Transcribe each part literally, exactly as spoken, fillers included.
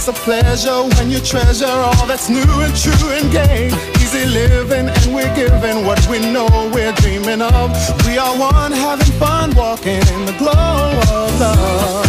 a pleasure when you treasure all that's new and true and gay. Easy living and we're giving what we know we're dreaming of. We are one having fun walking in the glow of love.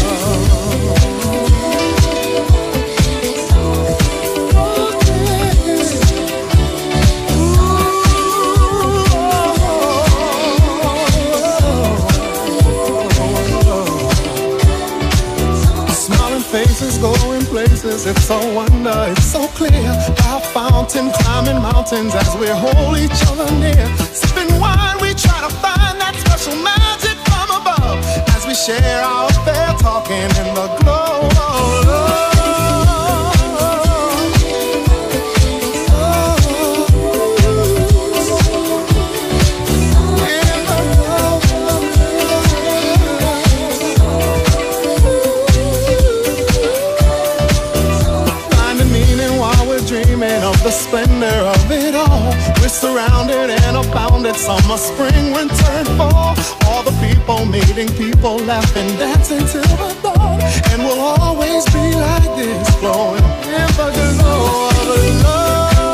Faces going places, it's so wonder, it's so clear. Our fountain climbing mountains as we hold each other near. Sipping wine, we try to find that special magic from above as we share our affair, talking in the glow of love. The splendor of it all. We're surrounded and abounded. Summer, spring, winter, and fall. All the people meeting people, laughing, dancing till the dawn. And we'll always be like this, flowing in the glow of love.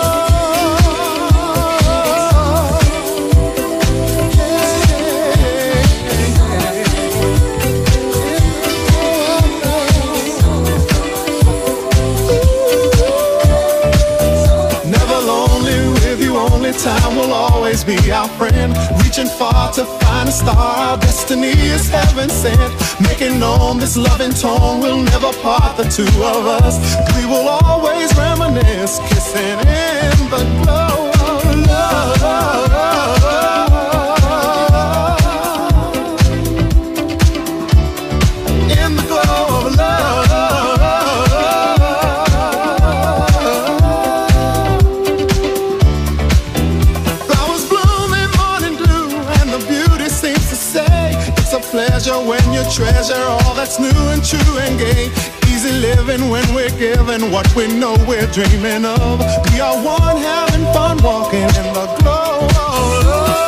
Time will always be our friend. Reaching far to find a star. Our destiny is heaven sent. Making known this loving tone will never part the two of us. We will always reminisce, kissing in the glow of love. In the glow of love. Pleasure when you treasure all that's new and true and gay. Easy living when we're giving what we know we're dreaming of. We are one having fun walking in the glow of love.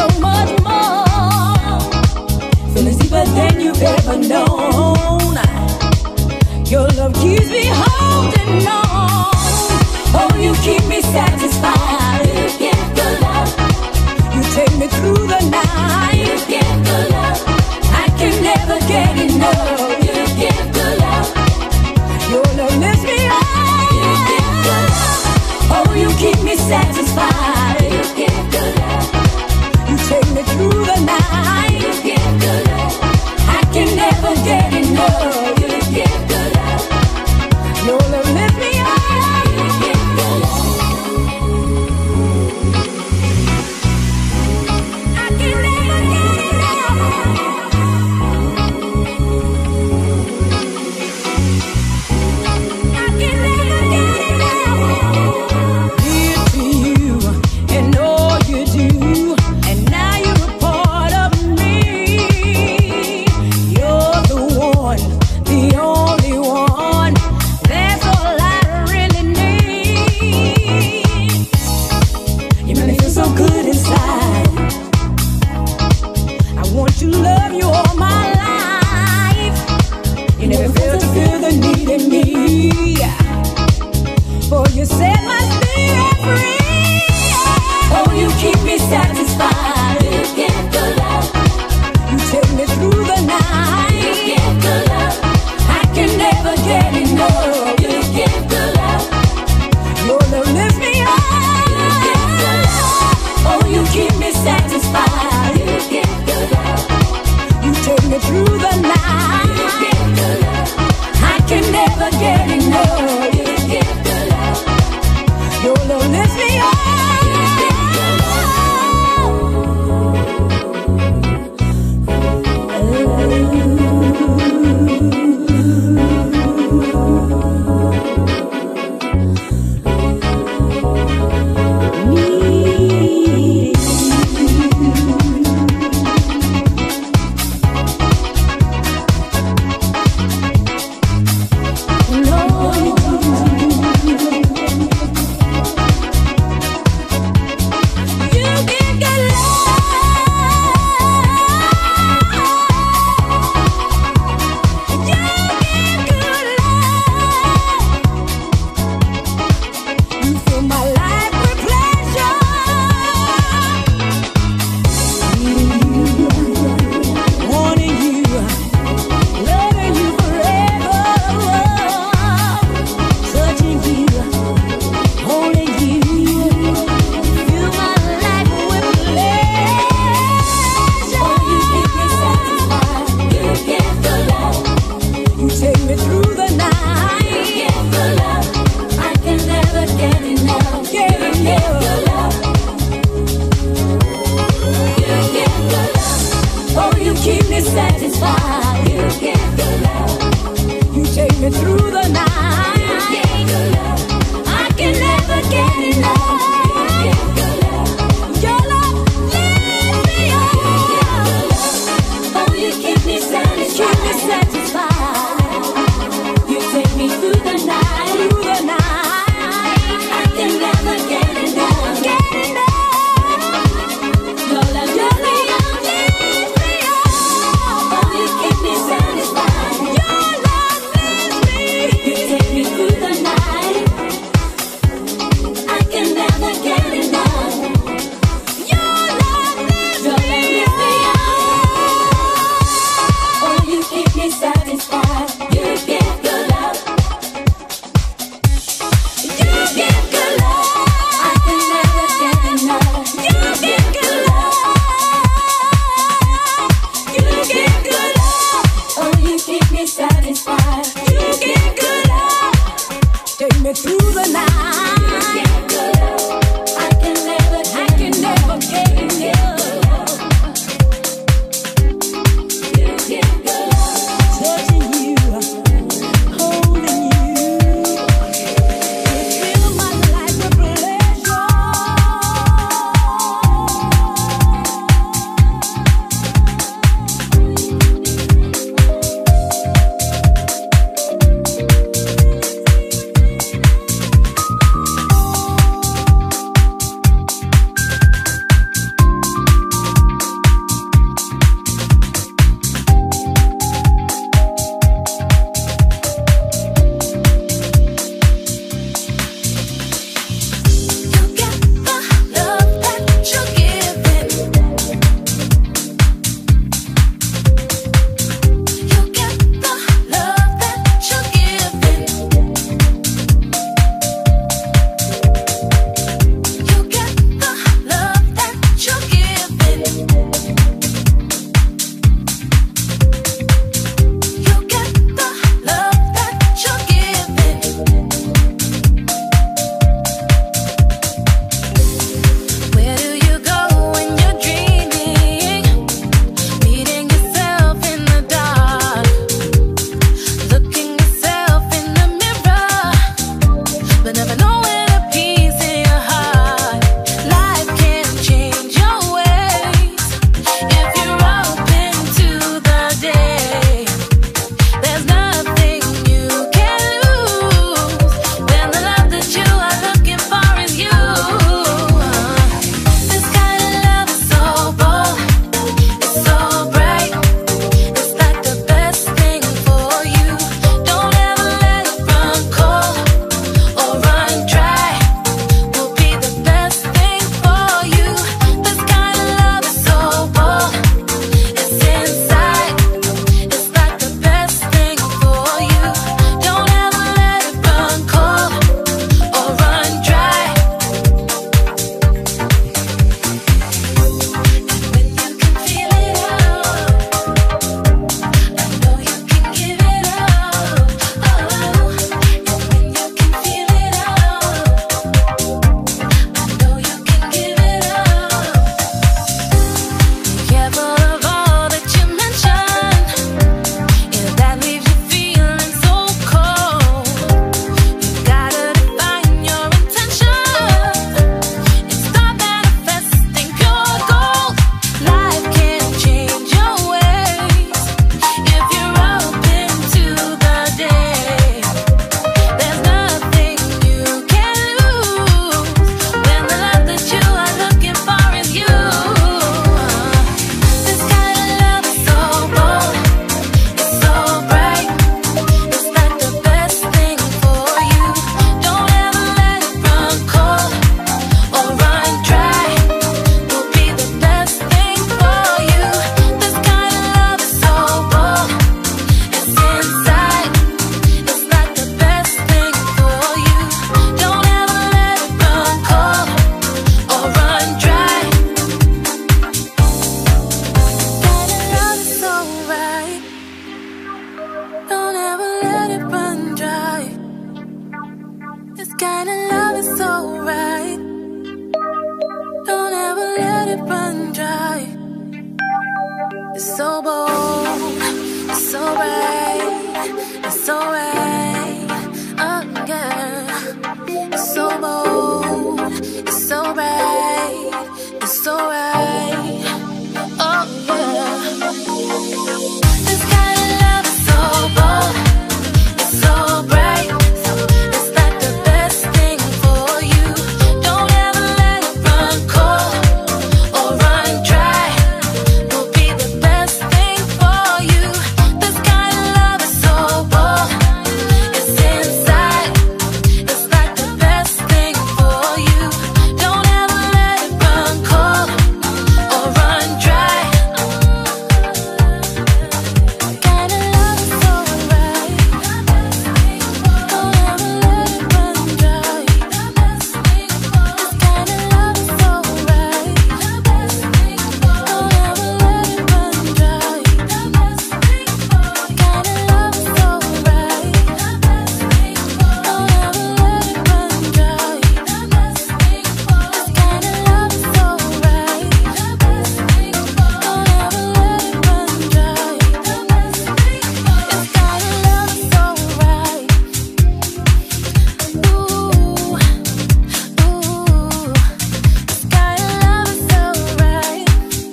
so much more. Feelings deeper than you've ever known. Your love keeps me holding on. Oh, you keep me satisfied. You give the love. You take me through the night. You give the love. I can never get enough. You give the love. Your love lifts me up. You give the love. Oh, you keep me satisfied. You give the love. You take me through the night. You give the love. I can never get enough. You give the love. Your love lifts me up. You give the love. I can never get enough. I can never get enough. Dear to you and all you do, and now you're a part of me. You're the one, the only one. That's all I really need. You make me feel so good inside. I want to love you all my life. You never fail to feel the need in me. For you set my spirit free. Oh, you keep me satisfied. You give the love. You take me through the night. You give the love. I can never get enough. You give the love. Your love lifts me up. You give the love. Oh, you keep me satisfied. You give the love. You take me through the night. You give the love. I can never get enough. You give the love. Your love lifts me up. You give the love. so bold, it's so right, it's so right, oh yeah. It's so bold, it's so right, it's so right, oh yeah. This kind of love is so bold, it's so bright, it's like the best thing for you. Don't ever let it run cold or run dry. Will be the best thing for you. This kind of love is so bold, it's inside. It's like the best thing for you. Don't ever let it run cold or run dry. Kind of love is so right. Don't ever let it run dry. This kind of love is so right. Don't ever let it run dry. Kind of love is so right. Don't ever let it run dry. This kind of love is so right. Don't ever let it run dry. This kind of love is so right. Ooh, ooh, this kind of love is so right.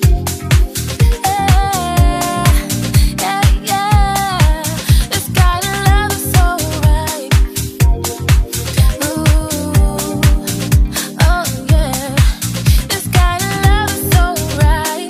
Yeah, yeah, yeah. This kind of love is so right. Ooh, oh yeah. This kind of love is so right.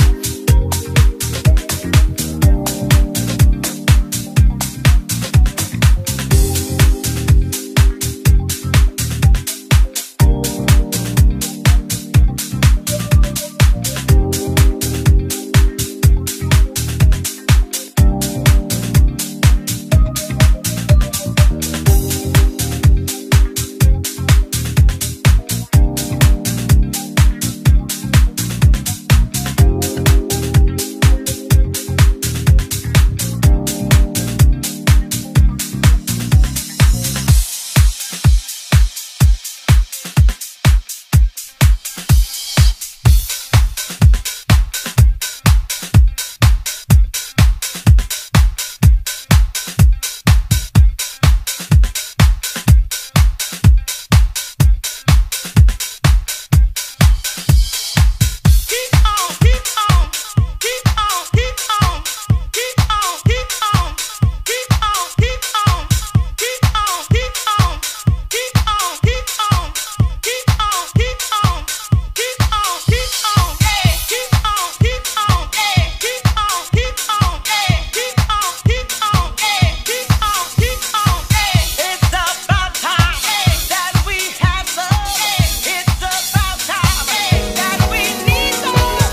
Keep on, keep on, keep on, keep on, keep on, keep on, keep on, keep on, keep on, keep on, keep on, keep on, keep on, keep on, keep on, keep on, hey, keep on, keep on, hey, keep on, keep on, hey, keep on, keep on, hey, keep on, keep on, hey. It's about time that we have love. It's about time that we need love.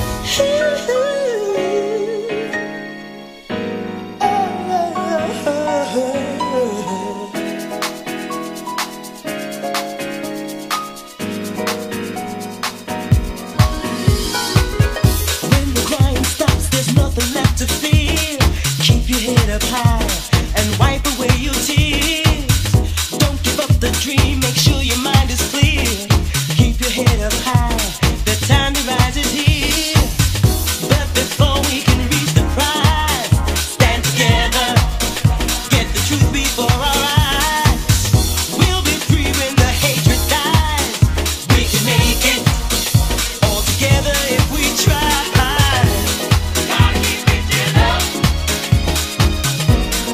When the crying stops, there's nothing left to fear. Keep your head up high and wipe away your tears. Don't give up the dream, make sure your mind is clear. Keep your head up high, the time to rise is here. But before we can reach the prize, stand together, get the truth before our eyes. We'll be free when the hatred dies. We can make it all together if we try. Gotta keep reaching up.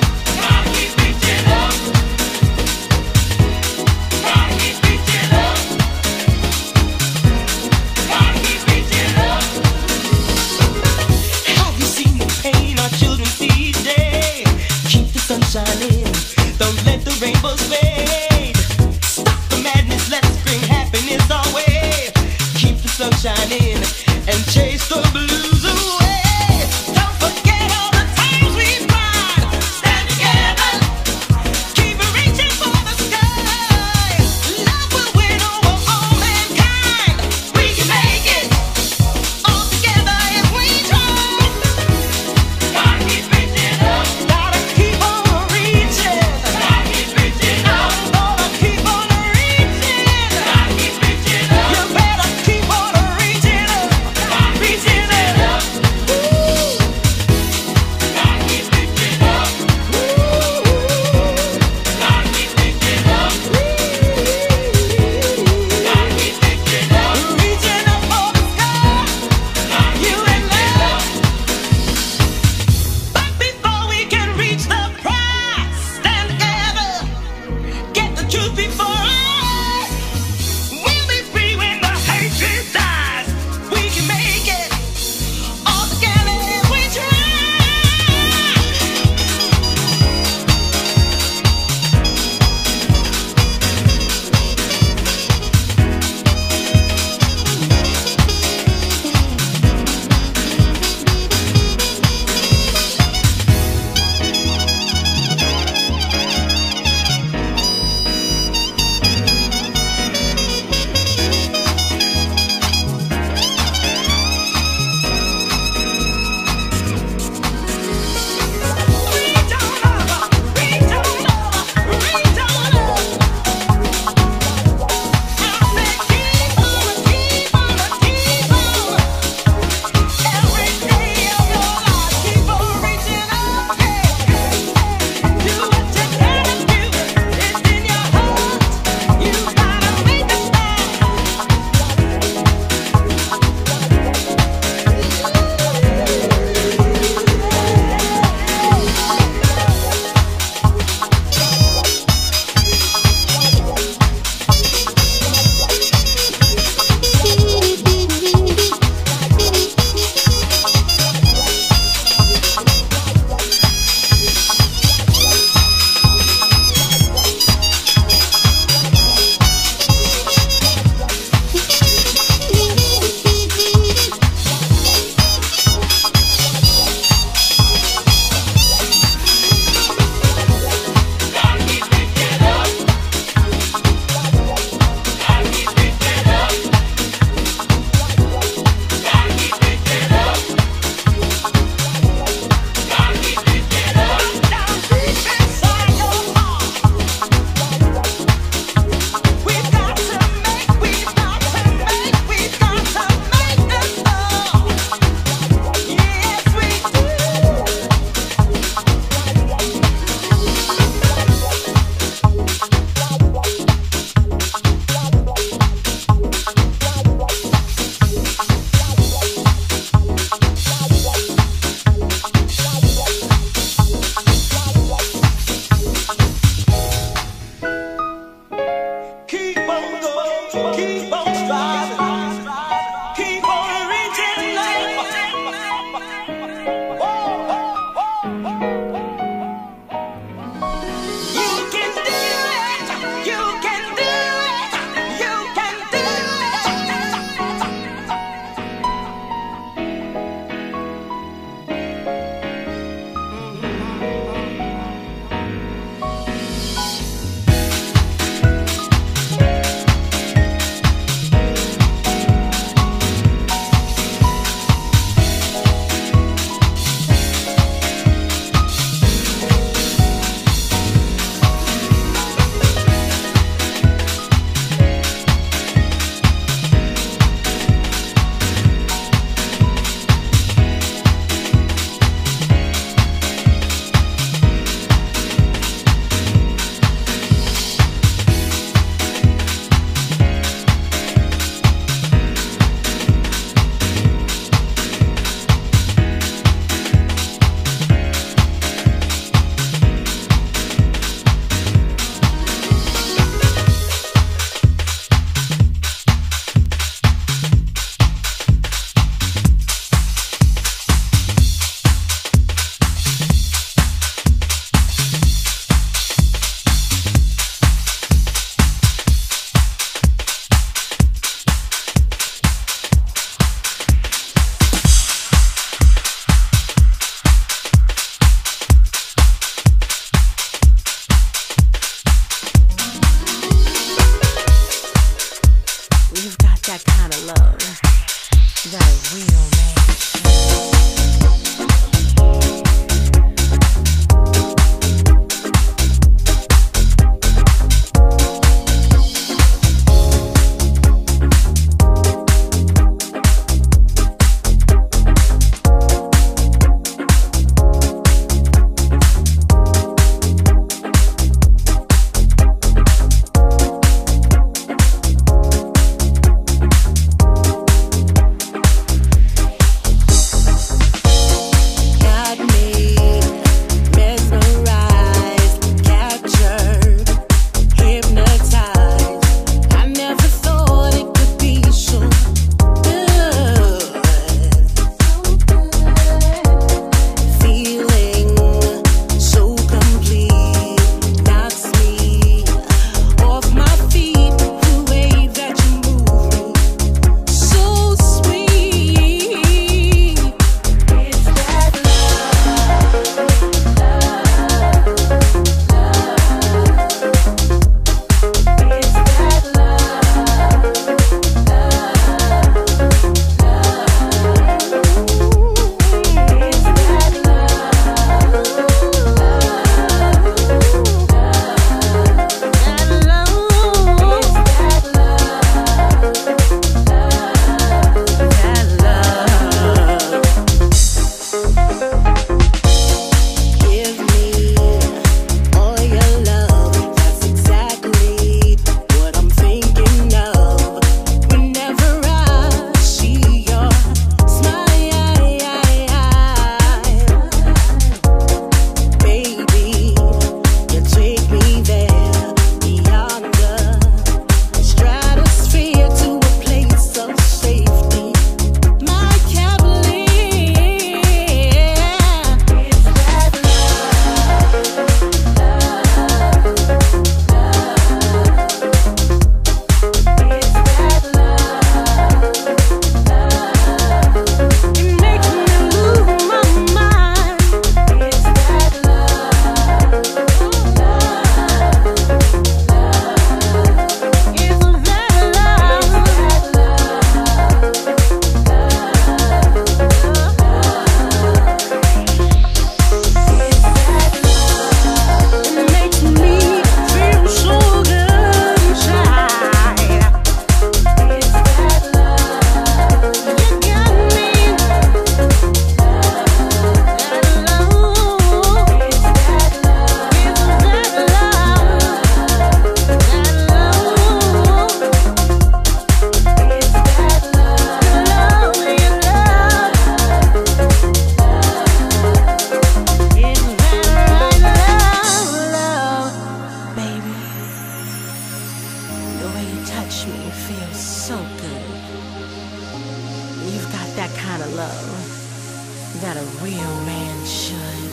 that a real man should.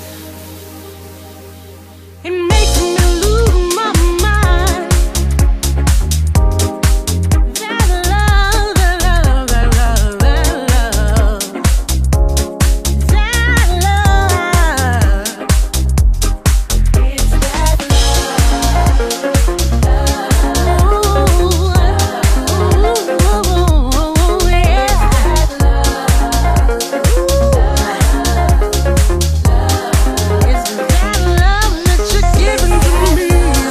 It makes me lose my mind. That love, that love, that love, that love, that love. It's that love, love. Ooh, ooh, ooh, yeah. It's that love that you're giving to me.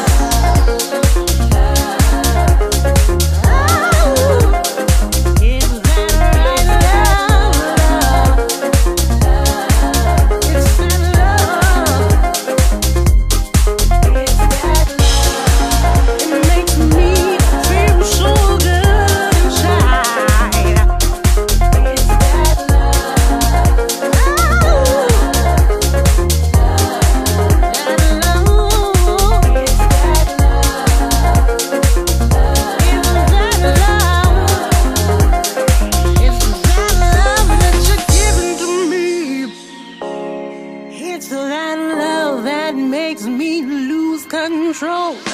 Oh, it's that right love, love. It's that love. It's that love. It makes me feel so good inside. It's that love. Oh, that love. It's that love. It's that love. It's that love that you're giving to me. It's that love that makes me lose control.